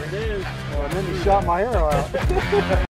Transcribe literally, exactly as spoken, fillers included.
it is. Well, and then you shot my arrow out.